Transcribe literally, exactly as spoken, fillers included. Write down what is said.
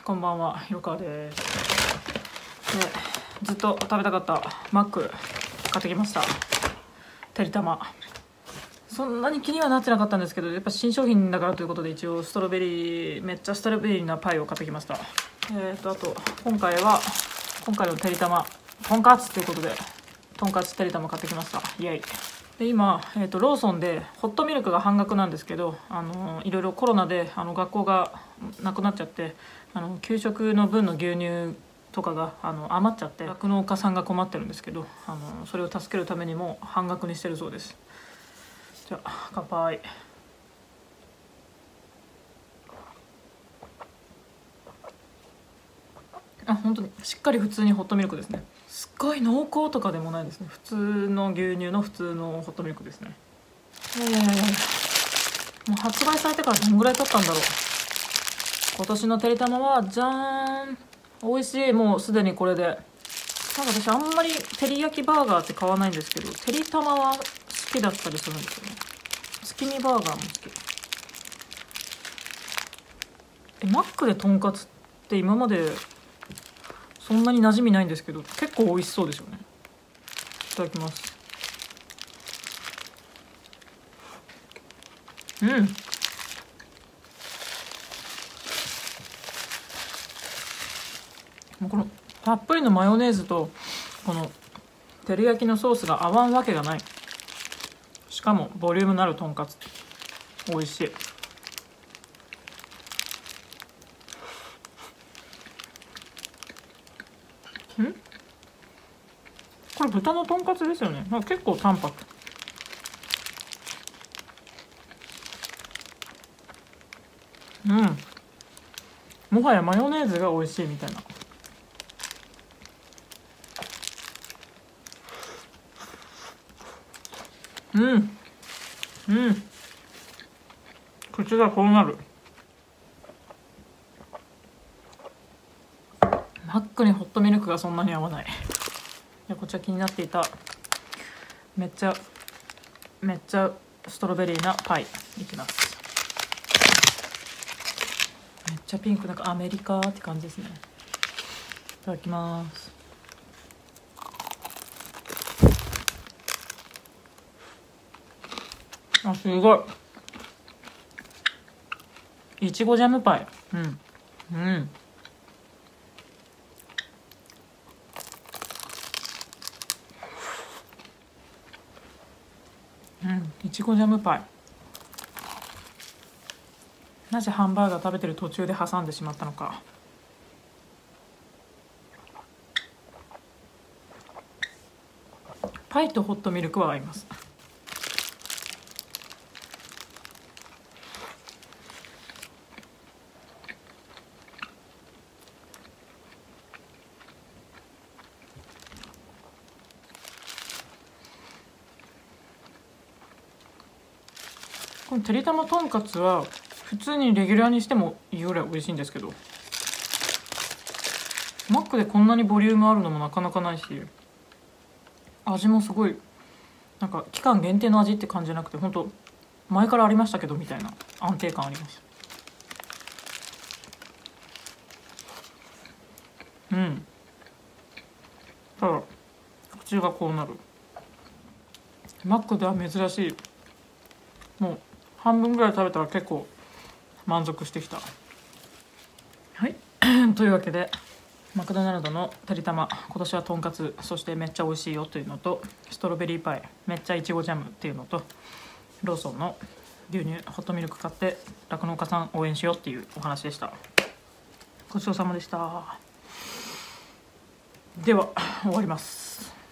こんばんは、ひろかわです。で、ずっと食べたかったマック買ってきました。てりたま。そんなに気にはなってなかったんですけど、やっぱ新商品だからということで一応ストロベリーめっちゃストロベリーなパイを買ってきました。えーとあと今回は今回のてりたまとんかつということでとんかつてりたま買ってきました。イエイ。で今、えー、とローソンでホットミルクが半額なんですけど、あのいろいろコロナであの学校がなくなっちゃって、あの給食の分の牛乳とかがあの余っちゃって酪農家さんが困ってるんですけど、あのそれを助けるためにも半額にしてるそうです。じゃあ乾杯。あ、本当にしっかり普通にホットミルクですね。すっごい濃厚とかでもないですね。普通の牛乳の普通のホットミルクですね。いやいやいやいや、もう発売されてからどんぐらい経ったんだろう。今年のてりたまはじゃーん、美味しい。もうすでにこれでなんか私あんまり照り焼きバーガーって買わないんですけど、てりたまは好きだったりするんですよね。月見バーガーも好き。えマックでとんかつって今までそんなに馴染みないんですけど、結構美味しそうですよね。いただきます。うん、もうこのたっぷりのマヨネーズとこの照り焼きのソースが合わんわけがない。しかもボリュームのあるとんかつ、美味しい。んこれ豚のとんかつですよね。結構淡白。うん、もはやマヨネーズが美味しいみたいな。うんうん口がこうなる。マックにホットミルクがそんなに合わない。でこちら気になっていためっちゃめっちゃストロベリーなパイいきます。めっちゃピンク、なんかアメリカって感じですね。いただきます。あ、すごい。いちごジャムパイ。うんうんうん、いちごジャムパイ。なぜハンバーガー食べてる途中で挟んでしまったのか。パイとホットミルクは合います。このてりたまとんかつは普通にレギュラーにしてもいいぐらい美味しいんですけど、マックでこんなにボリュームあるのもなかなかないし、味もすごいなんか期間限定の味って感じじゃなくて、本当前からありましたけどみたいな安定感あります。うん、ただ口がこうなる。マックでは珍しい。もう半分ぐらい食べたら結構満足してきた。はいというわけでマクドナルドのてりたま、今年はとんかつ、そしてめっちゃ美味しいよというのと、ストロベリーパイ、めっちゃいちごジャムっていうのと、ローソンの牛乳ホットミルク買って酪農家さん応援しようっていうお話でした。ごちそうさまでした。では終わります。